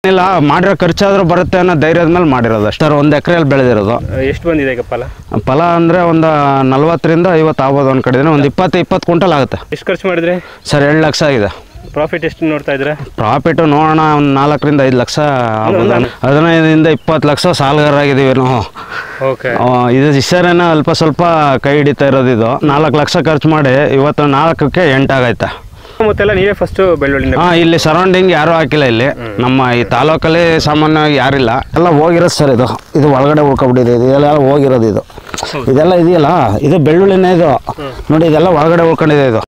ಇಲ್ಲ ಮಾಡಿರೋ ಖರ್ಚಾದ್ರೂ ಬರುತ್ತೆ ಅನ್ನೋ ಧೈರ್ಯದ ಮೇಲೆ ಮಾಡಿರೋದು ಅಷ್ಟೇ ಸರ್. 1 ಎಕರೆಯಲ್ಲಿ ಬೆಳೆದಿರೋದು. ಎಷ್ಟು ಬಂದಿದೆ ಈಗ ಫಲ ಅಂದರೆ ಒಂದು 40 ರಿಂದ 50 ಆಗ್ಬೋದು. ಒಂದು ಕಡೆ ಒಂದು 20 ಕ್ವಿಂಟಲ್ ಆಗುತ್ತೆ. ಎಷ್ಟು ಖರ್ಚು ಮಾಡಿದ್ರೆ ಸರ್? 2 ಲಕ್ಷ ಆಗಿದೆ. ಪ್ರಾಫಿಟ್ ಎಷ್ಟು ನೋಡ್ತಾ ಇದ್ರೆ? ಪ್ರಾಫಿಟ್ ನೋಡೋಣ ಒಂದು 4 ರಿಂದ 5 ಲಕ್ಷ ಆಗ್ಬೋದು. 15 ರಿಂದ 20 ಲಕ್ಷ ಸಾಲಗಾರರಾಗಿದ್ದೀವಿ ನಾವು. ಓಕೆ. ಇದು ಇಷ್ಟೇನ ಅಲ್ಪ ಸ್ವಲ್ಪ ಕೈ ಹಿಡಿತಾ ಇರೋದು. ಇದು 4 ಲಕ್ಷ ಖರ್ಚು ಮಾಡಿ ಇವತ್ತು 4ಕ್ಕೆ 8 ಆಗೈತೆ. ಮತ್ತೆಲ್ಲ ನೀವೇ ಫಸ್ಟ್ ಬೆಳ್ಳುಳ್ಳಿ? ಇಲ್ಲಿ ಸರೌಂಡಿಂಗ್ ಯಾರೂ ಹಾಕಿಲ್ಲ. ಇಲ್ಲಿ ನಮ್ಮ ಈ ತಾಲೂಕಲ್ಲಿ ಸಾಮಾನ್ಯವಾಗಿ ಯಾರಿಲ್ಲ. ಎಲ್ಲ ಹೋಗಿರೋದು ಸರ್. ಇದು ಒಳಗಡೆ ಉಳ್ಕೊಬಿಟ್ಟಿದೆ. ಇದೆಲ್ಲ ಹೋಗಿರೋದು. ಇದೆಲ್ಲ ಇದೆಯಲ್ಲ, ಇದು ಬೆಳ್ಳುಳ್ಳಿನೇ. ಇದು ನೋಡಿ, ಇದೆಲ್ಲ ಒಳಗಡೆ ಉಳ್ಕೊಂಡಿದೆ. ಇದು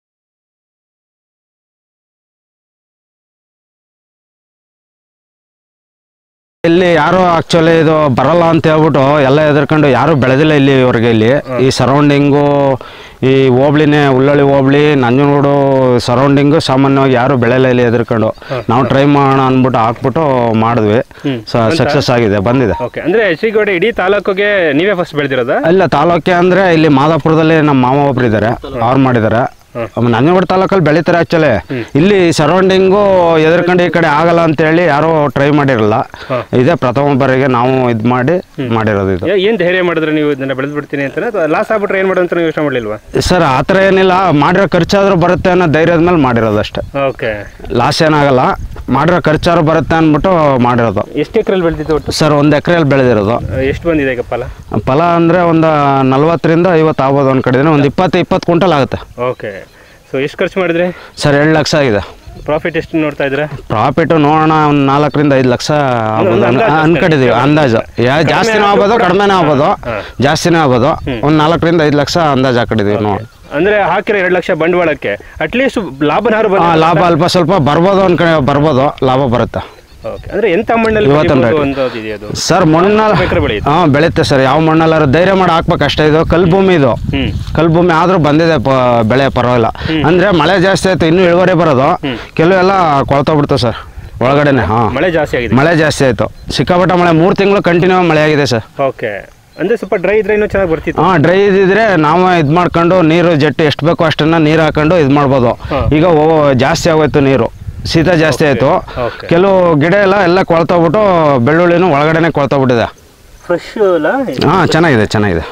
ಇಲ್ಲಿ ಯಾರು ಆಕ್ಚುಲಿ ಇದು ಬರಲ್ಲ ಅಂತ ಹೇಳ್ಬಿಟ್ಟು ಎಲ್ಲ ಎದುರ್ಕೊಂಡು ಯಾರು ಬೆಳೆದಿಲ್ಲ ಇಲ್ಲಿವರೆಗೆ. ಇಲ್ಲಿ ಈ ಸರೌಂಡಿಂಗು, ಈ ಹೋಬ್ಳಿನೇ, ಉಳ್ಳಳ್ಳಿ ಹೋಬ್ಳಿ, ನಂಜನಗೂಡು ಸರೌಂಡಿಂಗು ಸಾಮಾನ್ಯವಾಗಿ ಯಾರು ಬೆಳೆಯಲ್ಲ ಇಲ್ಲಿ ಎದುರ್ಕೊಂಡು. ನಾವು ಟ್ರೈ ಮಾಡೋಣ ಅಂದ್ಬಿಟ್ಟು ಹಾಕ್ಬಿಟ್ಟು ಮಾಡಿದ್ವಿ. ಸಕ್ಸಸ್ ಆಗಿದೆ, ಬಂದಿದೆ. ಅಂದ್ರೆ ಶ್ರೀಗೌಡ ಇಡೀ ತಾಲೂಕಿಗೆ ನೀವೇ ಫಸ್ಟ್ ಬೆಳೆದಿರೋದ? ಇಲ್ಲ, ತಾಲೂಕೆ ಅಂದ್ರೆ ಇಲ್ಲಿ ಮಾದಾಪುರದಲ್ಲಿ ನಮ್ಮ ಮಾಮ ಒಬ್ರು ಇದ್ದಾರೆ, ಅವ್ರು ಮಾಡಿದ್ದಾರೆ. ನಂಜನಗೂಡು ತಾಲೂಕಲ್ಲಿ ಬೆಳೀತಾರೆ ಆಕ್ಚುಲಿ. ಇಲ್ಲಿ ಸರೌಂಡಿಂಗು ಎದುರ್ಕೊಂಡು ಈ ಕಡೆ ಆಗಲ್ಲ ಅಂತ ಹೇಳಿ ಯಾರು ಟ್ರೈ ಮಾಡಿರಲ್ಲ. ಇದೇ ಪ್ರಥಮ ಬಾರಿಗೆ ನಾವು ಇದು ಮಾಡಿರೋದು. ಇದು ಏನ್ ಧೈರ್ಯ ಮಾಡಿದ್ರೆ ನೀವು ಇದನ್ನ ಬೆಳೆದು ಬಿಡ್ತೀನಿ ಅಂತ? ಲಾಸ್ ಆಗ್ಬಿಟ್ರೆ ಏನ್ ಮಾಡೋದು ಅಂತ ಯೋಚನೆ ಮಾಡಲಿಲ್ವಾ? ಸರ್, ಆ ಥರ ಏನಿಲ್ಲ. ಮಾಡಿರೋ ಖರ್ಚಾದ್ರೂ ಬರುತ್ತೆ ಅನ್ನೋ ಧೈರ್ಯದ ಮೇಲೆ ಮಾಡಿರೋದು ಅಷ್ಟೇ. ಓಕೆ. ಲಾಸ್ ಏನಾಗಲ್ಲ, ಮಾಡಿರೋ ಖರ್ಚಾದ್ರೂ ಬರುತ್ತೆ ಅಂದ್ಬಿಟ್ಟು ಮಾಡಿರೋದು. ಎಷ್ಟು ಎಕರೆಯಲ್ಲಿ ಬೆಳೆದಿತ್ತು ಒಟ್ಟು? ಸರ್, 1 ಎಕರೆಯಲ್ಲಿ ಬೆಳೆದಿರೋದು. ಎಷ್ಟು ಬಂದಿದೆ ಈಗ ಫಲ ಅಂದರೆ ಒಂದು 40 ರಿಂದ 50 ಆಗ್ಬೋದು. ಒಂದು ಕಡೆ ಒಂದು 20 ಕ್ವಿಂಟಲ್ ಆಗುತ್ತೆ. ಓಕೆ. ಸೊ ಎಷ್ಟು ಖರ್ಚು ಮಾಡಿದ್ರೆ? ಸರ್, 2 ಲಕ್ಷ ಆಗಿದೆ. ಪ್ರಾಫಿಟ್ ಎಷ್ಟು ನೋಡ್ತಾ ಇದ್ರೆ? ಪ್ರಾಫಿಟ್ ನೋಡೋಣ ಒಂದು 4 ರಿಂದ 5 ಲಕ್ಷ ಆಗ್ಬೋದು ಅನ್ಕೊಂಡಿದೀವಿ. ಅಂದಾಜು ಜಾಸ್ತಿನೂ ಆಗ್ಬೋದು, ಕಡಿಮೆನೂ ಆಗ್ಬೋದು, ಜಾಸ್ತಿನೇ ಆಗ್ಬೋದು. ಒಂದು 4 ರಿಂದ 5 ಲಕ್ಷ ಅಂದಾಜು ಹಾಕೊಂಡಿದೀವಿ. ನೋಡಿ, ಅಂದ್ರೆ ಹಾಕಿರೋ 2 ಲಕ್ಷ ಬಂಡವಾಳಕ್ಕೆ ಅಟ್ಲೀಸ್ಟ್ ಲಾಭ ಅಲ್ಪ ಸ್ವಲ್ಪ ಬರ್ಬೋದು. ಒಂದು ಕಡೆ ಬರ್ಬೋದು, ಲಾಭ ಬರುತ್ತೆ. ಅಂದ್ರೆ ಎಂತ ಮಣ್ಣಲ್ಲಿ ಸರ್? ಮಣ್ಣಲ್ಲಿ ಬೆಳೆಯುತ್ತೆ ಸರ್. ಯಾವ ಮಣ್ಣಲ್ಲಾರು ಧೈರ್ಯ ಮಾಡಿ ಹಾಕ್ಬೇಕು ಅಷ್ಟೇ. ಇದು ಕಲ್ಭೂಮಿ. ಇದು ಕಲ್ಭೂಮಿ ಆದ್ರೂ ಬಂದಿದೆ ಬೆಳೆ, ಪರವಾಗಿಲ್ಲ. ಅಂದ್ರೆ ಮಳೆ ಜಾಸ್ತಿ ಆಯ್ತು, ಇನ್ನೂ ಇಳುವರಿ ಬರೋದು. ಕೆಲವೆಲ್ಲ ಕೊಳ್ತೋಗ್ಬಿಡ್ತಾವೆ ಸರ್ ಒಳಗಡೆನೆ. ಮಳೆ ಜಾಸ್ತಿ ಆಗಿದೆ. ಮಳೆ ಜಾಸ್ತಿ ಆಯ್ತು, ಸಿಕ್ಕಾಪಟ್ಟ ಮಳೆ. 3 ತಿಂಗಳು ಕಂಟಿನ್ಯೂ ಮಳೆ ಆಗಿದೆ ಸರ್. ಓಕೆ. ಅಂದ್ರೆ ಸ್ವಲ್ಪ ಡ್ರೈ ಇದ್ರೆ ಇನ್ನೂ ಚೆನ್ನಾಗಿ ಬರ್ತಿತ್ತು. ಡ್ರೈ ಇದ್ರೆ ನಾವು ಇದು ಮಾಡ್ಕೊಂಡು ನೀರು ಜಟ್ಟು ಎಷ್ಟು ಬೇಕೋ ಅಷ್ಟನ್ನ ನೀರು ಹಾಕೊಂಡು ಇದು ಮಾಡ್ಬೋದು. ಈಗ ಜಾಸ್ತಿ ಆಗೋಯ್ತು ನೀರು, ಶೀತ ಜಾಸ್ತಿ ಆಯ್ತು. ಕೆಲವು ಗಿಡ ಎಲ್ಲ ಕೊಳ್ತೋಗ್ಬಿಟ್ಟು ಬೆಳ್ಳುಳ್ಳಿನೂ ಒಳಗಡೆನೆ ಕೊಳ್ತೋಗ್ಬಿಟ್ಟಿದೆ. ಫ್ರೆಶ್ ಅಲ್ಲ? ಚೆನ್ನಾಗಿದೆ.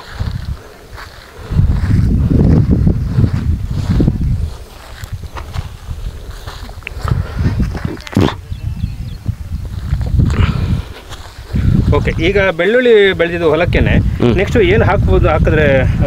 ಓಕೆ. ಈಗ ಬೆಳ್ಳುಳ್ಳಿ ಬೆಳೆದಿದ್ದು ಹೊಲಕ್ಕೇನೆ ನೆಕ್ಸ್ಟ್ ಏನು ಹಾಕಿದ್ರೆ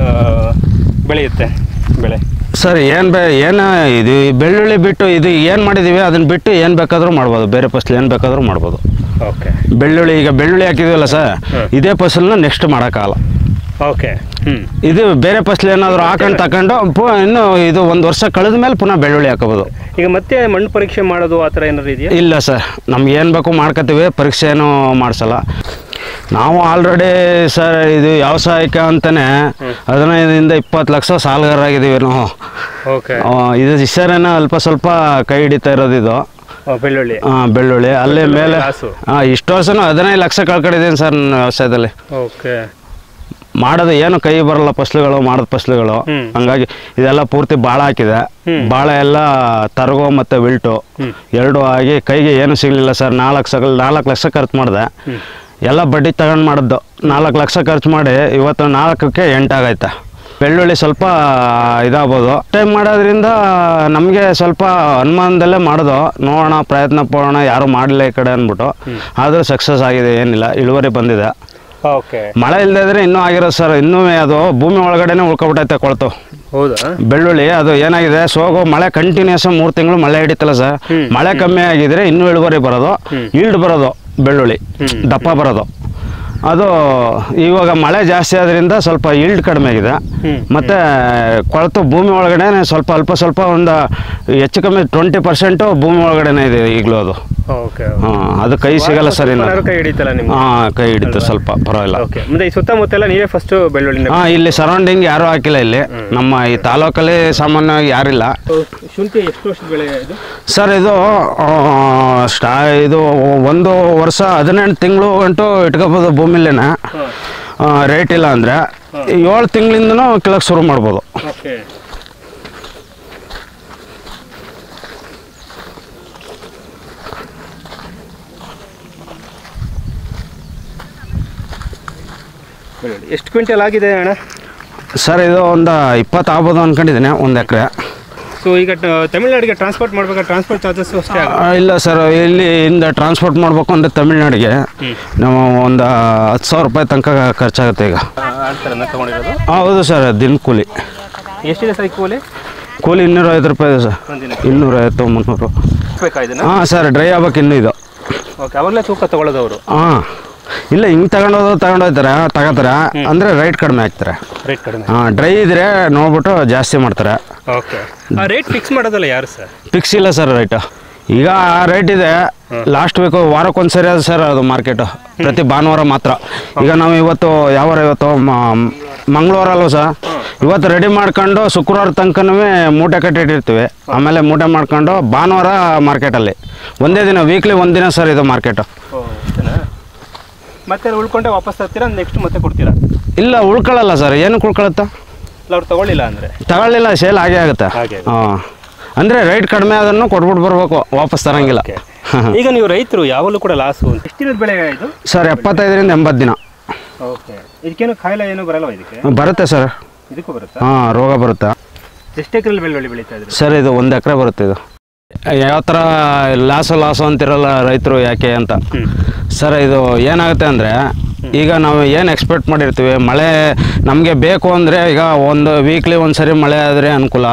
ಬೆಳೆಯುತ್ತೆ ಬೆಳೆ? ಸರ್, ಏನು ಇದು ಬೆಳ್ಳುಳ್ಳಿ ಬಿಟ್ಟು ಇದು ಏನು ಮಾಡಿದ್ದೀವಿ ಅದನ್ನ ಬಿಟ್ಟು ಏನು ಬೇಕಾದರೂ ಮಾಡ್ಬೋದು. ಬೇರೆ ಫಸಲು ಏನು ಬೇಕಾದರೂ ಮಾಡ್ಬೋದು. ಓಕೆ. ಈಗ ಬೆಳ್ಳುಳ್ಳಿ ಹಾಕಿದ್ದೀವಲ್ಲ ಸರ್, ಇದೇ ಫಸಲನ್ನ ನೆಕ್ಸ್ಟ್ ಮಾಡೋಕ್ಕಾಗಲ್ಲ. ಓಕೆ. ಇದು ಬೇರೆ ಫಸಲು ಏನಾದರೂ ಹಾಕೊಂಡು ತಗೊಂಡು ಇನ್ನು ಇದು 1 ವರ್ಷ ಕಳೆದ ಮೇಲೆ ಪುನಃ ಬೆಳ್ಳುಳ್ಳಿ ಹಾಕೋಬೋದು. ಈಗ ಮತ್ತೆ ಮಣ್ಣು ಪರೀಕ್ಷೆ ಮಾಡೋದು ಆ ಥರ ಏನಾದ್ರು ಇದೆಯಾ? ಇಲ್ಲ ಸರ್, ನಮ್ಗೆ ಏನು ಬೇಕು ಮಾಡ್ಕೋತೀವಿ, ಪರೀಕ್ಷೆ ಏನು ಮಾಡಿಸಲ್ಲ ನಾವು. ಆಲ್ರೆಡಿ ಸರ್ ಇದು ವ್ಯವಸಾಯಕ್ಕೆ ಅಂತಲೇ 15 ರಿಂದ 20 ಲಕ್ಷ ಸಾಲಗಾರರಾಗಿದ್ದೀವಿ ನಾವು. ಓಕೆ. ಇದು ಇಷ್ಟೇನ ಅಲ್ಪ ಸ್ವಲ್ಪ ಕೈ ಹಿಡಿತಾ ಇರೋದು. ಇದು ಬೆಳ್ಳುಳ್ಳಿ ಅಲ್ಲೇ ಮೇಲೆ ಇಷ್ಟು ವರ್ಷನೂ 15 ಲಕ್ಷ ಕಳ್ಕೊಂಡಿದ್ದೀನಿ ಸರ್ ನನ್ನ ವ್ಯವಸಾಯದಲ್ಲಿ. ಓಕೆ. ಮಾಡೋದು ಏನು ಕೈ ಬರಲ್ಲ ಫಸಲುಗಳು, ಮಾಡೋದು ಫಸಲುಗಳು. ಹಂಗಾಗಿ ಇದೆಲ್ಲ ಪೂರ್ತಿ ಬಾಳ ಹಾಕಿದೆ. ಬಾಳೆ ಎಲ್ಲ ತರಗೋ ಮತ್ತು ವಿಲ್ಟು 2 ಆಗಿ ಕೈಗೆ ಏನು ಸಿಗಲಿಲ್ಲ ಸರ್. 4 ಲಕ್ಷ ಖರ್ಚು ಮಾಡಿದೆ. ಎಲ್ಲ ಬಡ್ಡಿ ತಗೊಂಡು ಮಾಡಿದ್ದು. 4 ಲಕ್ಷ ಖರ್ಚು ಮಾಡಿ ಇವತ್ತು 4ಕ್ಕೆ 8 ಆಗೈತೆ. ಬೆಳ್ಳುಳ್ಳಿ ಸ್ವಲ್ಪ ಇದಾಗ್ಬೋದು. ಟೈಮ್ ಮಾಡೋದ್ರಿಂದ ನಮಗೆ ಸ್ವಲ್ಪ ಅನುಮಾನದಲ್ಲೇ ಮಾಡೋದು. ನೋಡೋಣ, ಪ್ರಯತ್ನ ಪಡೋಣ, ಯಾರು ಮಾಡಲಿಲ್ಲ ಈ ಕಡೆ ಅಂದ್ಬಿಟ್ಟು. ಆದರೂ ಸಕ್ಸಸ್ ಆಗಿದೆ, ಏನಿಲ್ಲ, ಇಳುವರಿ ಬಂದಿದೆ. ಮಳೆ ಇಲ್ಲದೆ ಇದ್ರೆ ಇನ್ನೂ ಆಗಿರೋದು ಸರ್. ಇನ್ನೂ ಅದು ಭೂಮಿ ಒಳಗಡೆನೆ ಉಳ್ಕೊಬಿಟ್ಟೈತೆ ಕೊಳ್ತು. ಹೌದಾ? ಬೆಳ್ಳುಳ್ಳಿ ಅದು ಏನಾಗಿದೆ, ಮಳೆ ಕಂಟಿನ್ಯೂಸ್ 3 ತಿಂಗಳು ಮಳೆ ಹಿಡಿತಲ್ಲ ಸರ್. ಮಳೆ ಕಮ್ಮಿ ಆಗಿದ್ರೆ ಇನ್ನೂ ಇಳುವರಿ ಬರೋದು, ಈಲ್ಡ್ ಬರೋದು, ಬೆಳ್ಳುಳ್ಳಿ ದಪ್ಪ ಬರೋದು. ಅದು ಇವಾಗ ಮಳೆ ಜಾಸ್ತಿ ಆದ್ರಿಂದ ಸ್ವಲ್ಪ ಈಲ್ಡ್ ಕಡಿಮೆ ಆಗಿದೆ. ಮತ್ತು ಕೊಳತು ಭೂಮಿ ಒಳಗಡೆ ಅಲ್ಪ ಸ್ವಲ್ಪ ಒಂದು ಹೆಚ್ಚು ಕಮ್ಮಿ 20% ಭೂಮಿ ಒಳಗಡೆನೇ ಇದೆ ಈಗಲೂ. ಅದು ಅದು ಕೈ ಸಿಗಲ್ಲ ಸರ್. ಇನ್ನು ಕೈ ಹಿಡಿತು ಸ್ವಲ್ಪ, ಪರವಾಗಿಲ್ಲ. ಸುತ್ತಮುತ್ತ ನೀವೇ ಫಸ್ಟ್ ಬೆಳ್ಳುಳ್ಳಿ? ಇಲ್ಲಿ ಸರೌಂಡಿಂಗ್ ಯಾರು ಹಾಕಿಲ್ಲ. ಇಲ್ಲಿ ನಮ್ಮ ಈ ತಾಲೂಕಲ್ಲಿ ಸಾಮಾನ್ಯವಾಗಿ ಯಾರಿಲ್ಲ. ಶುಂಠಿ ಎಷ್ಟು ವರ್ಷದ ಬೆಳೆ ಇದು ಸರ್? ಇದು 1 ವರ್ಷ 18 ತಿಂಗಳು ಗಂಟು ಇಟ್ಕೋಬೋದು ಭೂಮಿಲೇನ. ರೇಟ್ ಇಲ್ಲ ಅಂದರೆ 7 ತಿಂಗಳಿಂದನೂ ಕೆಳಗೆ ಶುರು ಮಾಡ್ಬೋದು. ಬೆಳ್ಳುಳ್ಳಿ ಎಷ್ಟು ಕ್ವಿಂಟಲ್ ಆಗಿದೆ ಅಣ್ಣ? ಸರ್ ಇದು ಒಂದು 20 ಆಗ್ಬೋದು ಅಂದ್ಕೊಂಡಿದ್ದೀನಿ, 1 ಎಕರೆ. ಸೊ ಈಗ ತಮಿಳ್ನಾಡಿಗೆ ಟ್ರಾನ್ಸ್ಪೋರ್ಟ್ ಮಾಡ್ಬೇಕಾದ್ರೆ ಟ್ರಾನ್ಸ್ಪೋರ್ಟ್ ಚಾರ್ಜಸ್ ಅಷ್ಟೇ ಇಲ್ಲ ಸರ್, ಇಲ್ಲಿಂದ ಟ್ರಾನ್ಸ್ಪೋರ್ಟ್ ಮಾಡಬೇಕು ಅಂದರೆ ತಮಿಳ್ನಾಡಿಗೆ ನಾವು ಒಂದು 10,000 ರೂಪಾಯಿ ತನಕ ಖರ್ಚಾಗುತ್ತೆ ಈಗ. ತೊಗೊಂಡಿರೋದು? ಹೌದು ಸರ್, ದಿನ ಕೂಲಿ. ಎಷ್ಟಿದೆ ಸರ್ ಕೂಲಿ? ಕೂಲಿ 250 ರೂಪಾಯಿ ಇದೆ ಸರ್. 250, 300. ಹಾಂ ಸರ್, ಡ್ರೈ ಆಗ್ಬೇಕು ಇನ್ನೂ ಇದು. ಓಕೆ, ಅವಾಗಲೇ ತೂಕ ತೊಗೊಳ್ಳೋದವರು? ಹಾಂ, ಇಲ್ಲ ಹಿಂಗೆ ತಗೊಂಡೋಗ್ತಾರೆ ಅಂದರೆ ರೇಟ್ ಕಡಿಮೆ ಹಾಕ್ತಾರೆ. ರೇಟ್ ಕಡಿಮೆ? ಹಾಂ, ಡ್ರೈ ಇದ್ರೆ ನೋಡ್ಬಿಟ್ಟು ಜಾಸ್ತಿ ಮಾಡ್ತಾರೆ. ಓಕೆ, ಆ ರೇಟ್ ಫಿಕ್ಸ್ ಮಾಡೋದಲ್ಲ ಯಾರು ಸರ್? ಫಿಕ್ಸ್ ಇಲ್ಲ ಸರ್ ರೇಟ್. ಈಗ ಆ ರೇಟ್ ಇದೆ, ಲಾಸ್ಟ್ ವೀಕು ವಾರಕ್ಕೊಂದ್ಸರಿ ಅದು ಸರ್ ಅದು ಮಾರ್ಕೆಟು, ಪ್ರತಿ ಭಾನುವಾರ ಮಾತ್ರ. ಈಗ ನಾವು ಇವತ್ತು ಯಾವಾರ ಇವತ್ತು ಮಂಗಳವಾರ ಅಲ್ವ ಸರ್, ಇವತ್ತು ರೆಡಿ ಮಾಡ್ಕೊಂಡು ಶುಕ್ರವಾರ ತನಕನೂ ಮೂಟೆ ಕಟ್ಟಿಟ್ಟಿರ್ತೀವಿ. ಆಮೇಲೆ ಮೂಟೆ ಮಾಡ್ಕೊಂಡು ಭಾನುವಾರ ಮಾರ್ಕೆಟಲ್ಲಿ ಒಂದೇ ದಿನ, ವೀಕ್ಲಿ 1 ದಿನ ಸರ್ ಇದು ಮಾರ್ಕೆಟು. ಮತ್ತೆ ಉಳ್ಕೊಂಡೆ ವಾಪಸ್ ತರ್ತೀರಾ, ನೆಕ್ಸ್ಟ್ ಮತ್ತೆ ಕೊಡ್ತೀರಾ? ಇಲ್ಲ, ಉಳ್ಕೊಳ್ಳಲ್ಲ ಸರ್. ಏನಕ್ಕೆ ಉಳ್ಕೊಳ್ಳುತ್ತಾ? ಅವ್ರು ತಗೊಳ್ಳಿಲ್ಲ ಅಂದರೆ? ತಗೊಳ್ಳಿಲ್ಲ, ಸೇಲ್ ಆಗೇ ಆಗುತ್ತೆ. ಹಾಂ, ಅಂದರೆ ರೇಟ್ ಕಡಿಮೆ ಅದನ್ನು ಕೊಟ್ಬಿಟ್ಟು ಬರಬೇಕು, ವಾಪಸ್ ತರಂಗಿಲ್ಲ. ಈಗ ನೀವು ರೈತರು ಯಾವಾಗಲೂ ಕೂಡ ಲಾಸು. ಎಷ್ಟು ದಿನದ ಬೆಳೆ ಇದು ಸರ್? 75ರಿಂದ 80 ದಿನ. ಓಕೆ, ಇದಕ್ಕೇನು ಕಾಯಿಲೆ ಏನೂ ಬರಲ್ಲ? ಇದಕ್ಕೆ ಬರುತ್ತೆ ಸರ್. ಇದಕ್ಕೂ ಬರುತ್ತಾ? ಹಾಂ, ರೋಗ ಬರುತ್ತೆ. ಎಷ್ಟು ಎಕರೆಲ್ಲಿ ಬೆಳ್ಳುಳ್ಳಿ ಬೆಳೀತಾ ಇದ್ರು ಸರ್? ಇದು 1 ಎಕರೆ ಬರುತ್ತೆ. ಇದು ಯಾವ ಥರ ಲಾಸು ಅಂತಿರಲ್ಲ ರೈತರು, ಯಾಕೆ ಅಂತ ಸರ್, ಇದು ಏನಾಗುತ್ತೆ ಅಂದರೆ, ಈಗ ನಾವು ಏನು ಎಕ್ಸ್ಪೆಕ್ಟ್ ಮಾಡಿರ್ತೀವಿ, ಮಳೆ ನಮಗೆ ಬೇಕು ಅಂದರೆ, ಈಗ ಒಂದು ವೀಕ್ಲಿ ಒಂದು ಸರಿ ಮಳೆ ಆದರೆ ಅನುಕೂಲ,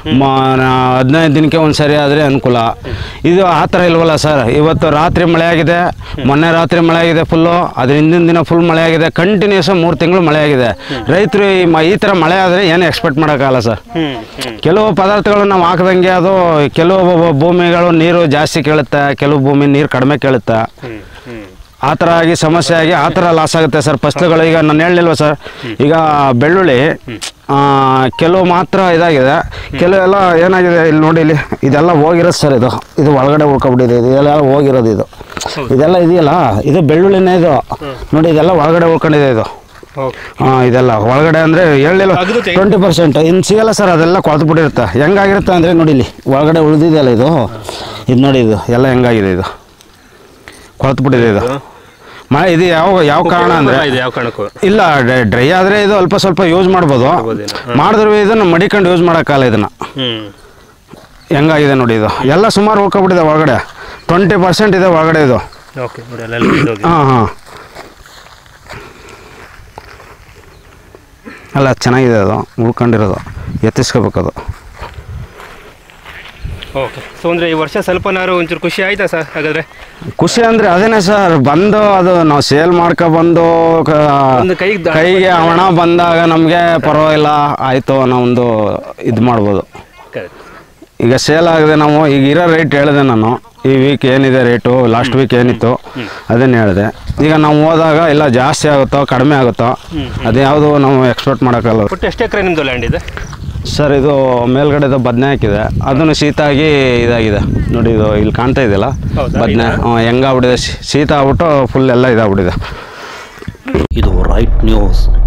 15 ದಿನಕ್ಕೆ ಒಂದು ಸರಿ ಆದರೆ ಅನುಕೂಲ. ಇದು ಆ ಥರ ಇಲ್ವಲ್ಲ ಸರ್. ಇವತ್ತು ರಾತ್ರಿ ಮಳೆ ಆಗಿದೆ, ಮೊನ್ನೆ ರಾತ್ರಿ ಮಳೆ ಆಗಿದೆ ಫುಲ್ಲು, ಅದ್ರ ಹಿಂದಿನ ದಿನ ಫುಲ್ ಮಳೆ ಆಗಿದೆ, ಕಂಟಿನ್ಯೂಸ್ 3 ತಿಂಗಳು ಮಳೆ ಆಗಿದೆ. ರೈತರು ಈ ಥರ ಮಳೆ ಆದರೆ ಏನು ಎಕ್ಸ್ಪೆಕ್ಟ್ ಮಾಡೋಕ್ಕಾಗಲ್ಲ ಸರ್. ಕೆಲವು ಪದಾರ್ಥಗಳು ನಾವು ಹಾಕ್ದಂಗೆ ಅದು, ಕೆಲವು ಭೂಮಿಗಳು ನೀರು ಜಾಸ್ತಿ ಕೇಳುತ್ತೆ, ಕೆಲವು ಭೂಮಿ ನೀರು ಕಡಿಮೆ ಕೇಳುತ್ತೆ. ಆ ಥರ ಆಗಿ ಸಮಸ್ಯೆ ಆಗಿ ಆ ಥರ ಲಾಸ್ ಆಗುತ್ತೆ ಸರ್ ಫಸ್ಟ್ಗಳು. ಈಗ ನಾನು ಹೇಳಲಿಲ್ವ ಸರ್, ಈಗ ಬೆಳ್ಳುಳ್ಳಿ ಕೆಲವು ಮಾತ್ರ ಇದಾಗಿದೆ, ಕೆಲವೆಲ್ಲ ಏನಾಗಿದೆ ಇಲ್ಲಿ ನೋಡಿ, ಇಲ್ಲಿ ಇದೆಲ್ಲ ಹೋಗಿರೋದು ಸರ್. ಇದು ಒಳಗಡೆ ಉಳ್ಕೊಬಿಟ್ಟಿದೆ, ಇದೆಲ್ಲ ಹೋಗಿರೋದು. ಇದೆಲ್ಲ ಇದೆಯಲ್ಲ, ಇದು ಬೆಳ್ಳುಳ್ಳಿನೇ. ಇದು ನೋಡಿ, ಇದೆಲ್ಲ ಒಳಗಡೆ ಉಳ್ಕೊಂಡಿದೆ. ಇದು ಹಾಂ, ಇದೆಲ್ಲ ಒಳಗಡೆ ಅಂದರೆ ಹೇಳಲಿಲ್ಲ 20%. ಇನ್ನು ಸಿಗಲ್ಲ ಸರ್, ಅದೆಲ್ಲ ಕೊಳ್ತುಬಿಟ್ಟಿರುತ್ತೆ. ಹೆಂಗಾಗಿರುತ್ತೆ ಅಂದರೆ ನೋಡಿ, ಇಲ್ಲಿ ಒಳಗಡೆ ಉಳಿದಿದೆಯಲ್ಲ ಇದು ನೋಡಿ, ಇದು ಎಲ್ಲ ಹೆಂಗಾಗಿದೆ, ಇದು ಕೊಳ್ತುಬಿಟ್ಟಿದೆ. ಇದು ಮಳೆ ಇದು ಯಾವ ಕಾರಣ ಅಂದರೆ, ಇಲ್ಲ ಡ್ರೈ ಆದರೆ ಇದು ಅಲ್ಪ ಸ್ವಲ್ಪ ಯೂಸ್ ಮಾಡ್ಬೋದು, ಮಾಡಿದ್ರೆ ಇದನ್ನು ಮಡಿಕೊಂಡು ಯೂಸ್ ಮಾಡೋಕ್ಕಲ್ಲ. ಇದನ್ನು ಹೆಂಗಾಗಿದೆ ನೋಡಿ, ಇದು ಎಲ್ಲ ಸುಮಾರು ಉಳ್ಕೊಬಿಟ್ಟಿದೆ ಒಳಗಡೆ. 20% ಇದೆ ಒಳಗಡೆ ಇದು. ಹಾಂ ಹಾಂ, ಅಲ್ಲ ಚೆನ್ನಾಗಿದೆ, ಅದು ಉಳ್ಕೊಂಡಿರೋದು, ಎತ್ತಿಸ್ಕೋಬೇಕದು. ಓಕೆ, ಸೊ ಅಂದರೆ ಈ ವರ್ಷ ಸ್ವಲ್ಪನಾರು ಒಂಚೂರು ಖುಷಿ ಆಯ್ತಾ ಸರ್? ಹಾಗಾದರೆ ಖುಷಿ ಅಂದರೆ ಅದೇನೇ ಸರ್, ಬಂದು ಅದು ನಾವು ಸೇಲ್ ಮಾಡ್ಕೊಬಂದು ಕೈಗೆ ಹಣ ಬಂದಾಗ ನಮಗೆ ಪರವಾಗಿಲ್ಲ, ಆಯಿತು ಅನ್ನೋ ಒಂದು ಇದು ಮಾಡ್ಬೋದು. ಈಗ ಸೇಲ್ ಆಗಿದೆ, ನಾವು ಈಗ ಇರೋ ರೇಟ್ ಹೇಳಿದೆ ನಾನು. ಈ ವೀಕ್ ಏನಿದೆ ರೇಟು, ಲಾಸ್ಟ್ ವೀಕ್ ಏನಿತ್ತು ಅದನ್ನು ಹೇಳಿದೆ. ಈಗ ನಾವು ಹೋದಾಗ ಇಲ್ಲ ಜಾಸ್ತಿ ಆಗುತ್ತೋ ಕಡಿಮೆ ಆಗುತ್ತೋ, ಅದ್ಯಾವುದು ನಾವು ಎಕ್ಸ್ಪೆಕ್ಟ್ ಮಾಡೋಕ್ಕಲ್ಲ. ಒಟ್ಟು ಎಷ್ಟು ಎಕರೆ ನಿಮ್ಮದು ಲ್ಯಾಂಡ್ ಇದೆ ಸರ್? ಇದು ಮೇಲ್ಗಡೆದು ಬದನೆ ಹಾಕಿದೆ, ಅದನ್ನು ಶೀತ ಆಗಿ ಇದಾಗಿದೆ ನೋಡಿ. ಇದು ಇಲ್ಲಿ ಕಾಣ್ತಾ ಇದೆಯಲ್ಲ ಬದನೆ, ಹೆಂಗಾಗ್ಬಿಟ್ಟಿದೆ, ಶೀತ ಆಗ್ಬಿಟ್ಟು ಫುಲ್ ಎಲ್ಲ ಇದಾಗ್ಬಿಟ್ಟಿದೆ. ಇದು ರೈಟ್ ನ್ಯೂಸ್.